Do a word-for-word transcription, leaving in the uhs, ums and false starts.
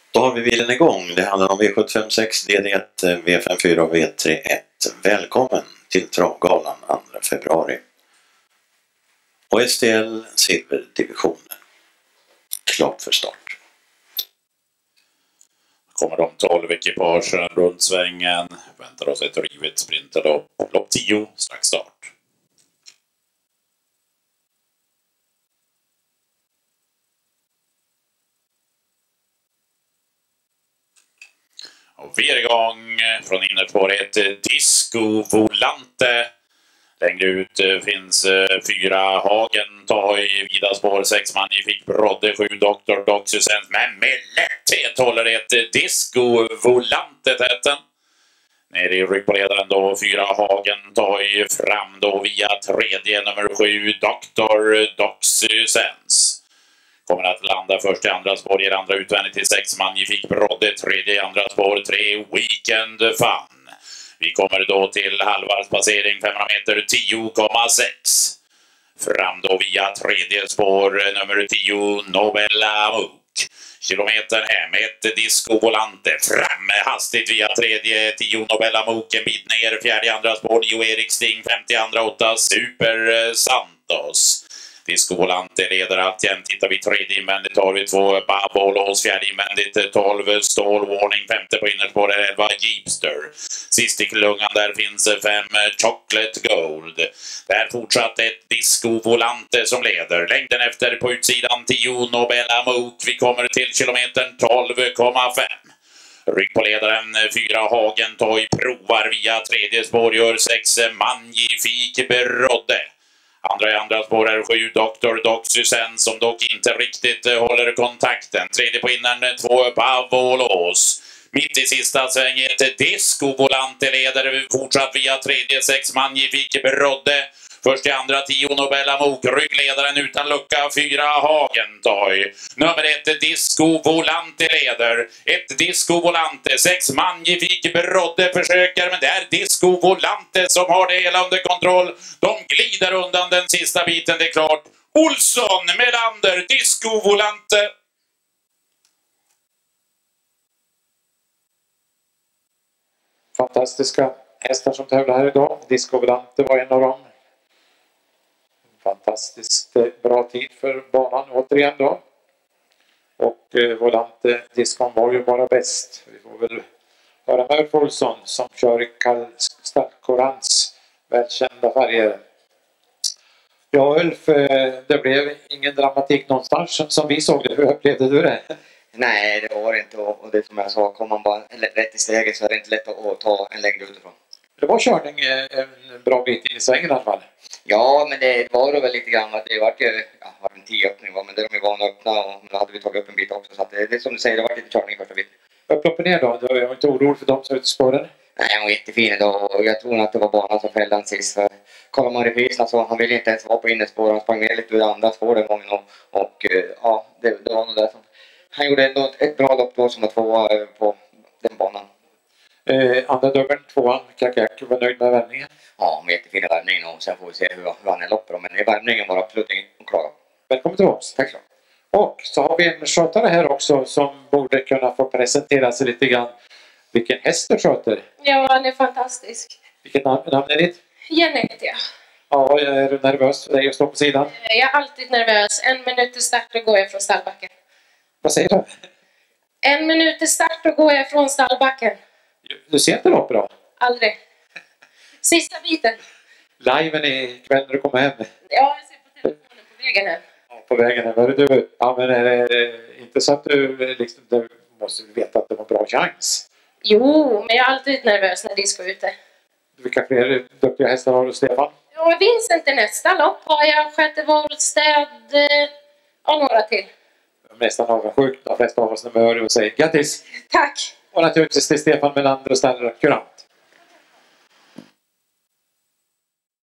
Då har vi bilen igång. Det handlar om V sjuttiofem sex, D D ett, V femtiofyra och V trettioett. Välkommen till Travgalan andra februari. Och S T L Silverdivisionen. Klart för start. Kommer de tolv ekipagen runt svängen. Väntar oss ett rivet sprinterlopp. Lopp tio, strax start. Och vi är igång från innerspåret Disco Volante. Längre ut finns fyra Hagen, Toy, vida spår, sex Magnifik, Brodde, sju Doktor Doxysens, men med lätthet håller ett Disco Volante täten. Nere i rygg på ledaren då, fyra Hagen, Toy, fram då via tredje nummer sju Doktor Doxysens. Kommer att landa först i andra spår, ger andra utvändigt till sex Magnifik, Brodde, tredje i andra spår, tre Weekend Fun. Vi kommer då till halvvarvspassering, femhundra meter, tio komma sex. Fram då via tredje spår, nummer tio, Nobella Mook. Kilometern hem, ett Disco Volante. Fram hastigt via tredje, tio Nobella Mook. En bit ner, fjärde andra spår, nio Erik Sting, femtio andra åtta, Super Santos. Disco Volante leder alltjämt. Tittar vi tredje invändigt har vi två Babolos, fjärde invändigt tolv Stall Warning, femte på innerspår elva Jeepster. Sist i klungan där finns fem Chocolate Gold. Där fortsatt ett Disco Volante som leder. Längden efter på utsidan tio Nobella Mook. Vi kommer till kilometern tolv komma fem. Rygg på ledaren, fyra Hagen Toy provar via tredje spår, gör sex Magnifik Brodde. Andra i andra spår är sju Doktor Doxysen som dock inte riktigt håller kontakten. Tredje på innern, två Pavolos. Mitt i sista sväng ett Disco Volante leder fortsatt via tredje, sex Magnifik Brodde. Först i andra, tio Nobella Mook, ryggledaren utan lucka, fyra Hagen Toy. Nummer ett Disco Volante leder, ett Disco Volante, sex Magnifik Brodde försöker, men det är Disco Volante som har det hela under kontroll. De glider undan den sista biten, det är klart. Olsson, Melander, Disco Volante. Fantastiska hästar som tävlar här idag. Disco Volante var en av dem. Fantastiskt bra tid för banan återigen då. Och eh, Volante Discon var ju bara bäst. Vi får väl höra med Ulf Olsson som kör i Korans välkända färger. Ja Ulf, eh, det blev ingen dramatik någonstans som vi såg det. Hur upplevde du det? Nej, det var det inte. Och det som jag sa, kommer man bara rätt i steget så är det inte lätt att ta en längd utifrån. Det var körning en bra bit in i svängen i alla fall. Ja, men det var det väl lite grann att det var ju, ja, var en tio öppning var, men det är de ju vana att öppna och då hade vi tagit upp en bit också. Så att det, det är som du säger, det var lite körning i första biten. Upp och ner då? Du var inte orolig för dem som är ute i spåren? Nej, han var jättefin idag och jag tror att det var banan som fällde han sist. För kollar man reprisen så han ville inte ens vara på innerspår. Han sprang ner lite ur andra spår den gången och, och ja, det, det var nog därför. Han gjorde ändå ett bra lopp då som var tvåa på den banan. Eh, andra dubbeln, tvåan, Kakak, var nöjd med värmningen? Ja, med jättefina värmningen och sen får vi se hur, hur han är loppar. Men i värmningen var absolut inget att klaga. Välkommen till oss. Tack så. Och så har vi en skötare här också som borde kunna få presentera sig lite grann. Vilken häst du sköter? Ja, han är fantastisk. Vilket namn, namn är ditt? Jenny heter jag. Ja, är du nervös för dig att stå på sidan? Jag är alltid nervös. En minut till start och går jag från stallbacken. Vad säger du? En minut till start och går jag från stallbacken. Du ser inte lopp bra? Aldrig. Sista biten. Liven ikväll när du kommer hem? Ja, jag ser på telefonen på vägen här. Ja, på vägen hem. Är du, ja, men är det inte så att du liksom, du måste veta att det var bra chans? Jo, men jag är alltid nervös när disco är ute. Vilka fler duktiga hästar har du, Stefan? Ja, Vincent i nästa lopp har jag. Sjätte Vårdsted och några till. Nästan avundsjuk. De flesta av oss när vi hör och säger grattis! Tack! Och naturligtvis till Stefan Melander och Stanley Kurant.